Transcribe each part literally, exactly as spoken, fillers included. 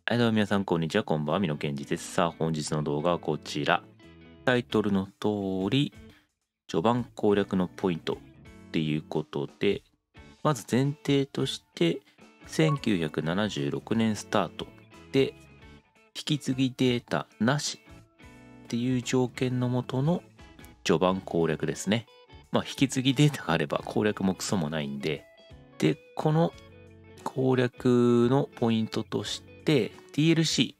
はい、どうも皆さん、こんにちは。こんばんは。みのけんじです。さあ、本日の動画はこちら。タイトルの通り、序盤攻略のポイントっていうことで、まず前提として、せんきゅうひゃくななじゅうろくねんスタートで、引き継ぎデータなしっていう条件のもとの序盤攻略ですね。まあ、引き継ぎデータがあれば攻略もクソもないんで、で、この攻略のポイントとして、ディーエルシ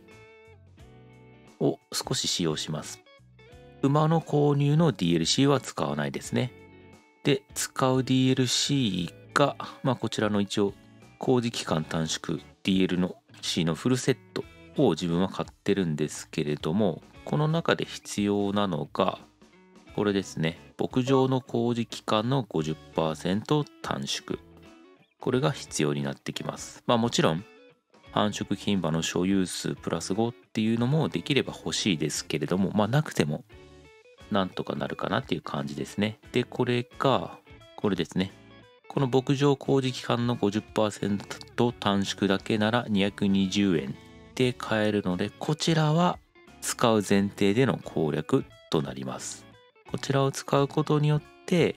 ー を少し使用します。馬の購入の ディーエルシー は使わないですね。で、使う ディーエルシー が、まあこちらの一応、工事期間短縮 ディーエル の C のフルセットを自分は買ってるんですけれども、この中で必要なのが、これですね。牧場の工事期間の ごじゅっパーセント 短縮。これが必要になってきます。まあもちろん、繁殖牝馬の所有数プラスごっていうのもできれば欲しいですけれども、まあなくてもなんとかなるかなっていう感じですね。で、これが、これですね。この牧場工事期間の ごじゅっパーセント 短縮だけならにひゃくにじゅうえんで買えるので、こちらは使う前提での攻略となります。こちらを使うことによって、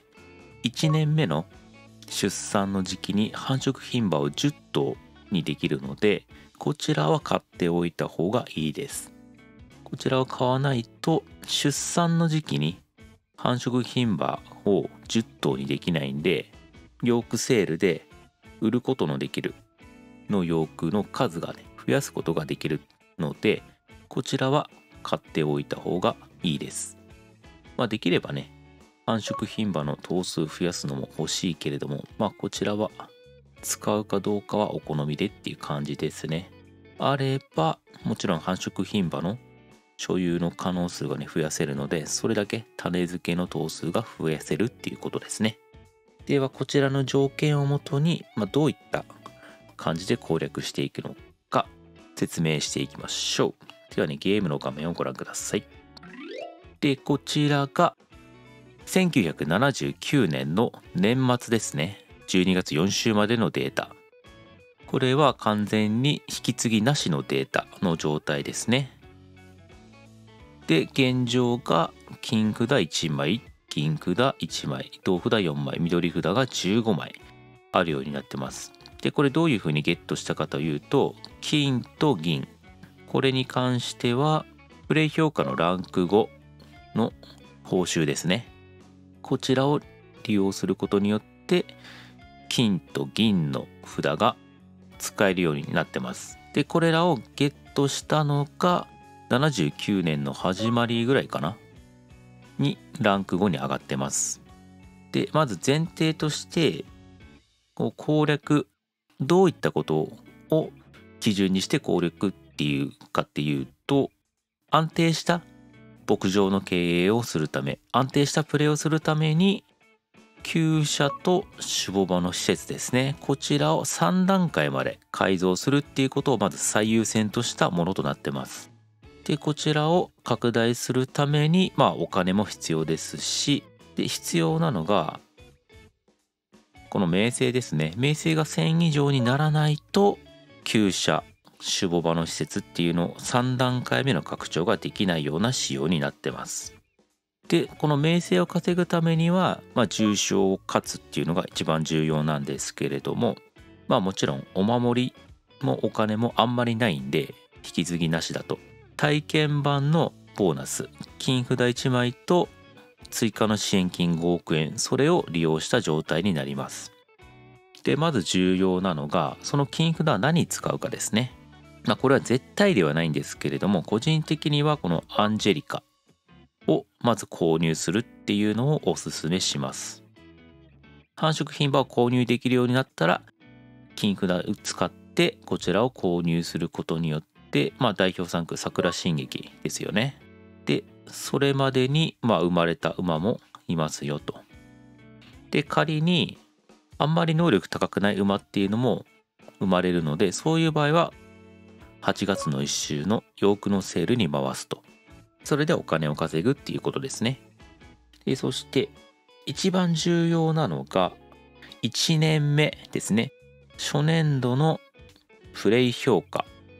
いちねんめの出産の時期に繁殖牝馬をじゅっ頭にできるので、こちらは買っておいた方がいいです。こちらを買わないと出産の時期に繁殖牝馬をじゅっ頭にできないんで、ヨークセールで売ることのできるのヨークの数がね、増やすことができるので、こちらは買っておいた方がいいです。まあできればね、繁殖牝馬の頭数増やすのも欲しいけれども、まあこちらは使うかどうかはお好みでっていう感じですね。あれば、もちろん繁殖牝馬の所有の可能数がね、増やせるので、それだけ種付けの頭数が増やせるっていうことですね。では、こちらの条件をもとに、まあ、どういった感じで攻略していくのか説明していきましょう。ではね、ゲームの画面をご覧ください。で、こちらがせんきゅうひゃくななじゅうきゅうねんの年末ですね。じゅうにがつよん週までのデータ。これは完全に引き継ぎなしのデータの状態ですね。で、現状が金札いちまい、銀札いちまい、銅札よんまい、緑札がじゅうごまいあるようになってます。で、これどういう風にゲットしたかというと、金と銀。これに関しては、プレイ評価のランクごの報酬ですね。こちらを利用することによって、金と銀の札が使えるようになってます。で、これらをゲットしたのが、ななじゅうきゅうねんの始まりぐらいかなにランクごに上がってます。で、まず前提として、こう攻略、どういったことを基準にして攻略っていうかっていうと、安定した牧場の経営をするため、安定したプレーをするために、厩舎と種母場の施設ですね。こちらをさん段階まで改造するっていうことをまず最優先としたものとなってます。で、こちらを拡大するために、まあお金も必要ですし、で、必要なのが、この名声ですね。名声がせん以上にならないと、厩舎、種母場の施設っていうのをさん段階目の拡張ができないような仕様になってます。で、この名声を稼ぐためには、まあ重賞を勝つっていうのが一番重要なんですけれども、まあもちろんお守りもお金もあんまりないんで、引き継ぎなしだと。体験版のボーナス、金札いちまいと追加の支援金ごおくえん、それを利用した状態になります。で、まず重要なのが、その金札は何に使うかですね。まあ、これは絶対ではないんですけれども、個人的にはこのアンジェリカをまず購入するっていうのをおすすめします。繁殖牝馬を購入できるようになったら、金札を使ってこちらを購入することによって、で、まあ、代表産区桜進撃ですよね。で、それまでに、まあ、生まれた馬もいますよと。で、仮にあんまり能力高くない馬っていうのも生まれるので、そういう場合ははちがつのいっ週のヨークのセールに回すと。それでお金を稼ぐっていうことですね。で、そして一番重要なのがいちねんめですね。初年度のプレイ評価。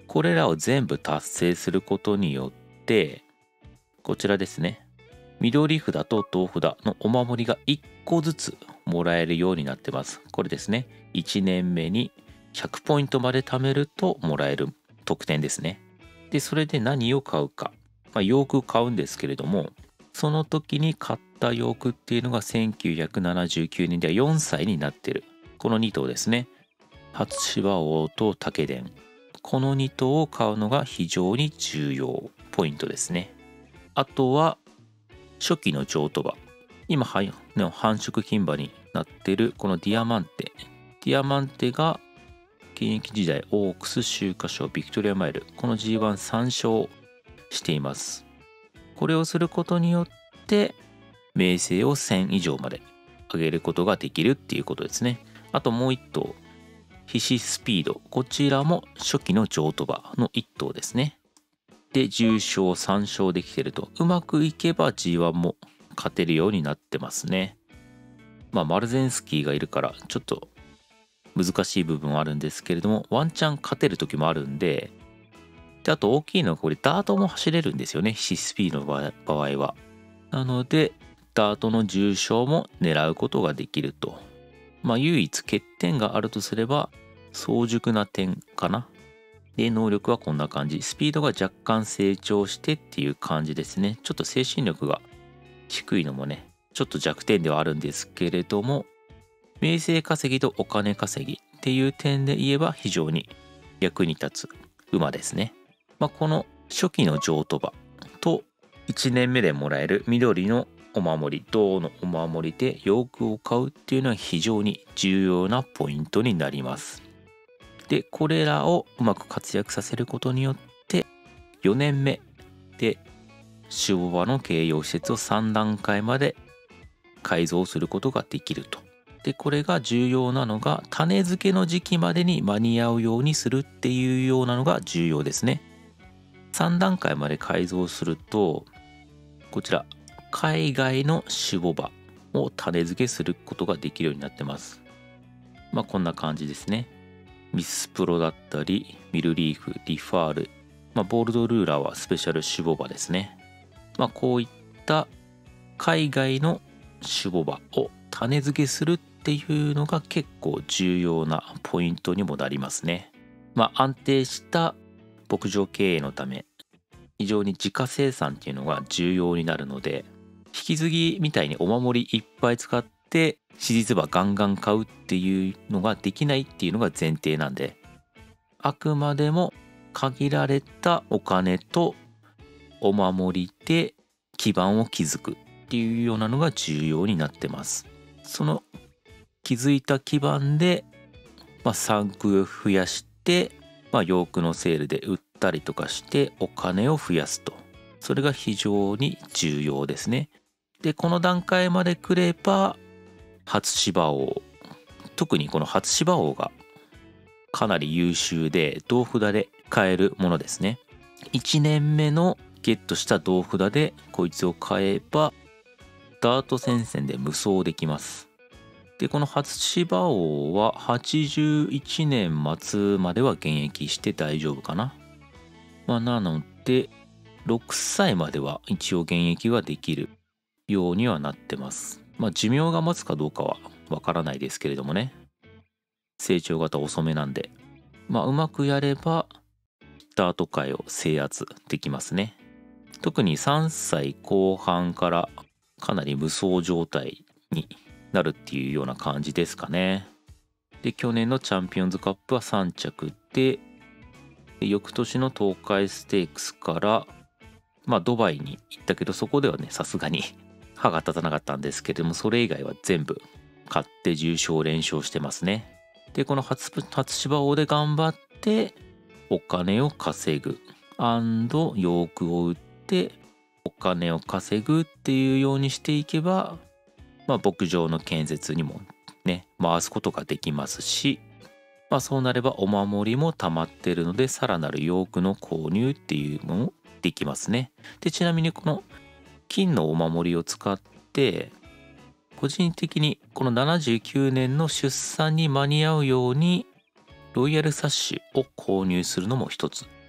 これらを全部達成することによってこちらですね、緑札と銅札のお守りがいっこずつもらえるようになってます。これですね、いちねんめにひゃくポイントまで貯めるともらえる特典ですね。でそれで何を買うか、まあ、洋服買うんですけれども、その時に買った洋服っていうのがせんきゅうひゃくななじゅうきゅうねんではよんさいになってるこのに頭ですね。初芝王と竹伝、このに頭を買うのが非常に重要ポイントですね。あとは初期の譲渡馬、今繁殖牝馬になってるこのディアマンテディアマンテが現役時代オークス、秋華賞、ビクトリアマイル、この ジーワンさん 勝しています。これをすることによって名声をせん以上まで上げることができるっていうことですね。あともう一頭ヒシスピード、こちらも初期の譲渡馬の一頭ですね。でじゅう勝さん勝できてると、うまくいけば ジーワン も勝てるようになってますね。まあマルゼンスキーがいるからちょっと難しい部分はあるんですけれども、ワンチャン勝てる時もあるんで、であと大きいのはこれダートも走れるんですよね、ヒシスピードの場合は。なのでダートの重賞も狙うことができると。まあ唯一欠点があるとすれば早熟な点かな。で能力はこんな感じ、スピードが若干成長してっていう感じですね。ちょっと精神力が低いのもねちょっと弱点ではあるんですけれども、名声稼ぎとお金稼ぎっていう点で言えば非常に役に立つ馬ですね。まあ、この初期の譲渡馬といちねんめでもらえる緑のお守り、銅のお守りで洋服を買うっていうのは非常に重要なポイントになります。でこれらをうまく活躍させることによってよねんめで種牡馬の掲揚施設をさん段階まで改造することができると。でこれが重要なのが種付けの時期までに間に合うようにするっていうようなのが重要ですね。さん段階まで改造するとこちら海外の種牡馬を種付けすることができるようになってます。まあこんな感じですね。ミスプロだったりミルリーフ、リファール、まあ、ボールドルーラーはスペシャル種牡馬ですね。まあこういった海外の種牡馬を種付けするっていうのが結構重要なポイントにもなりますね。まあ安定した牧場経営のため非常に自家生産っていうのが重要になるので、引き継ぎみたいにお守りいっぱい使って史実馬ガンガン買うっていうのができないっていうのが前提なんで、あくまでも限られたお金とお守りで基盤を築くっていうようなのが重要になってます。その築いた基盤で、まあ、産区を増やして、まあ、洋服のセールで売ったりとかしてお金を増やすと。それが非常に重要ですね。でこの段階まで来れば初芝王、特にこの初芝王がかなり優秀で銅札で買えるものですね。いちねんめのゲットした銅札でこいつを買えばダート戦線で無双できます。でこの初芝王ははちじゅういちねん末までは現役して大丈夫かな。まあなのでろくさいまでは一応現役はできるようにはなってます。まあ寿命が持つかどうかはわからないですけれどもね、成長型遅めなんで、まあうまくやればダート界を制圧できますね。特にさんさいこう半からかなり無双状態になるっていうような感じですかね。で去年のチャンピオンズカップはさん着で、翌年の東海ステークスからまあドバイに行ったけど、そこではねさすがに歯が立たなかったんですけれども、それ以外は全部勝ってじゅう勝連勝してますね。でこの初初芝王で頑張ってお金を稼ぐ洋服を売ってお金を稼ぐっていうようにしていけば、まあ牧場の建設にもね回すことができますし、まあそうなればお守りも溜まってるのでさらなる洋服の購入っていうのもできますね。でちなみにこの金のお守りを使って個人的にこのななじゅうきゅうねんの出産に間に合うようにロイヤルサッシを購入するのも一つ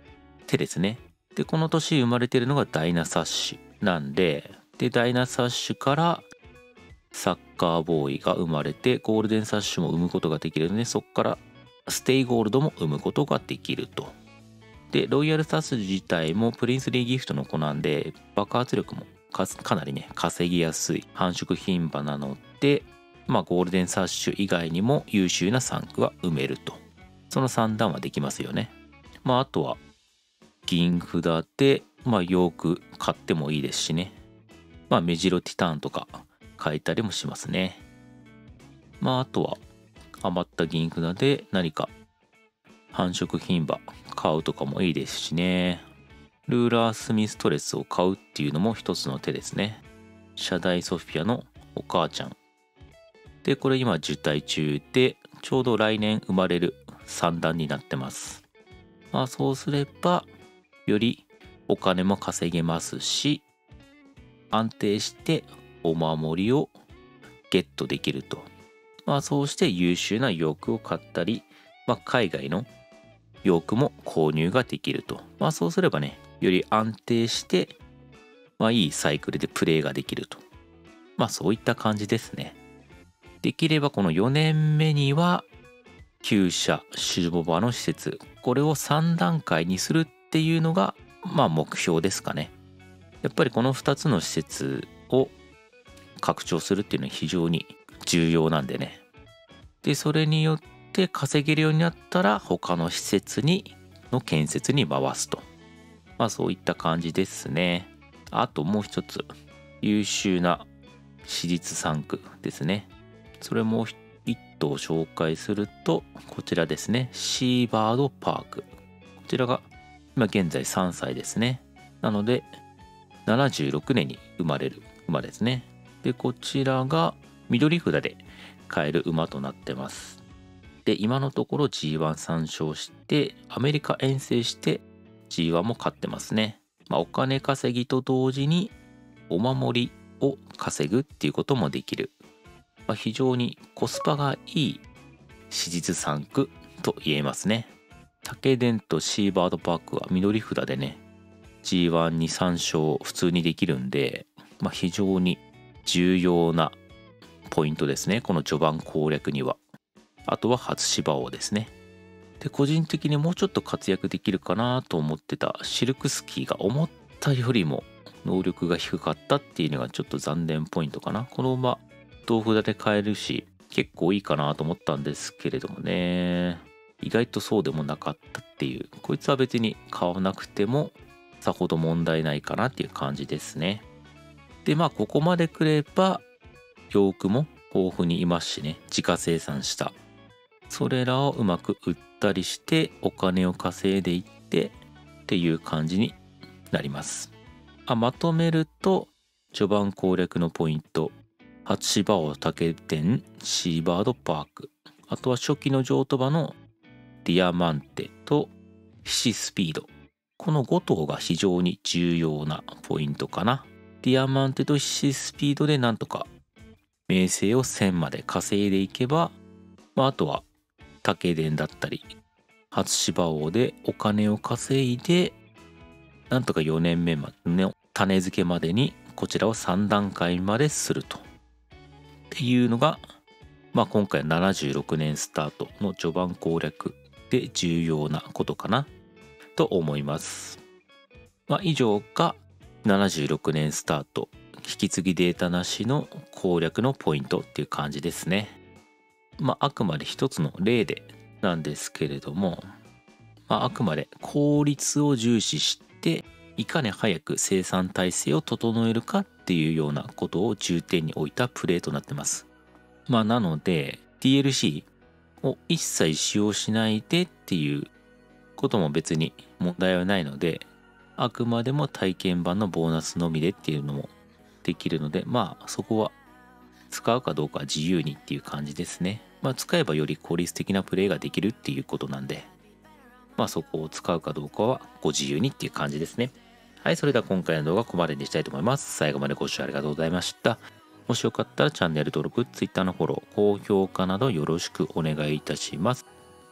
手ですね。でこの年生まれてるのがダイナサッシュなんで、でダイナサッシュからサッカーボーイが生まれて、ゴールデンサッシュも生むことができるので、そこからステイゴールドも生むことができると。でロイヤルサッシュ自体もプリンスリーギフトの子なんで、爆発力も か, かなりね稼ぎやすい繁殖牝馬なので、まあゴールデンサッシュ以外にも優秀な産区は埋めると。その算段はできますよね。まああとは銀札でまあよく買ってもいいですしね。まあメジロティターンとか書いたりもしますね。まああとは余った銀札で何か繁殖牝馬買うとかもいいですしね。ルーラースミストレスを買うっていうのも一つの手ですね。シャダイソフィアのお母ちゃんで、これ今受胎中でちょうど来年生まれる産卵になってます。まあそうすればよりお金も稼げますし、安定してお守りをゲットできると。まあそうして優秀なヨークを買ったり、まあ、海外のヨークも購入ができると。まあそうすればね、より安定して、まあいいサイクルでプレイができると。まあそういった感じですね。できればこのよねんめには厩舎種牡馬の施設、これをさん段階にするっていうのがまあ目標ですかね。やっぱりこのふたつの施設を拡張するっていうのは非常に重要なんでね。でそれによって稼げるようになったら他の施設にの建設に回すと。まあそういった感じですね。あともう一つ優秀な私立産区ですね。それも一頭紹介すると、こちらですね。シーバードパーク。こちらが今現在さんさいですね。なのでななじゅうろくねんに生まれる馬ですね。でこちらが緑札で買える馬となってます。で今のところ ジーワン さん勝してアメリカ遠征して ジーワン も勝ってますね。まあ、お金稼ぎと同時にお守りを稼ぐっていうこともできる。まあ、非常にコスパがいい私立産区と言えますね。武田とシーバードパークは緑札でね ジーワン にさん勝普通にできるんで、まあ、非常に重要なポイントですね、この序盤攻略には。あとは初芝王ですね。で個人的にもうちょっと活躍できるかなと思ってたシルクスキーが思ったよりも能力が低かったっていうのがちょっと残念ポイントかな。この馬豆腐で買えるし結構いいかなと思ったんですけれどもね、意外とそうでもなかったっていう。こいつは別に買わなくてもさほど問題ないかなっていう感じですね。でまあここまでくればヨークも豊富にいますしね、自家生産したそれらをうまく売ったりしてお金を稼いでいってっていう感じになります。あまとめると序盤攻略のポイント、初芝王武田シーバードパーク、あとは初期の譲渡馬のディアマンテとヒシスピード、このご頭が非常に重要なポイントかな。ディアマンテとヒシスピードでなんとか名声をせんまで稼いでいけば、まあ、あとは武田だったり初芝王でお金を稼いでなんとかよねんめまでの種付けまでにこちらをさん段階までするとっていうのが、まあ、今回ななじゅうろくねんスタートの序盤攻略で重要なことかなと思います。まあ、以上がななじゅうろくねんスタート引き継ぎデータなしの攻略のポイントっていう感じですね。まああくまで一つの例でなんですけれども、まあ、あくまで効率を重視していかに早く生産体制を整えるかっていうようなことを重点に置いたプレイとなってます。まあなので ディーエルシー を一切使用しないでっていうことも別に問題はないので、あくまでも体験版のボーナスのみでっていうのもできるので、まあそこは使うかどうかは自由にっていう感じですね。まあ使えばより効率的なプレイができるっていうことなんで、まあそこを使うかどうかはご自由にっていう感じですね。はい、それでは今回の動画はここまでにしたいと思います。最後までご視聴ありがとうございました。もしよかったらチャンネル登録、Twitter のフォロー、高評価などよろしくお願いいたします。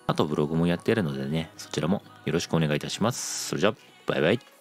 あとブログもやっているのでね、そちらもよろしくお願いいたします。それじゃあバイバイ。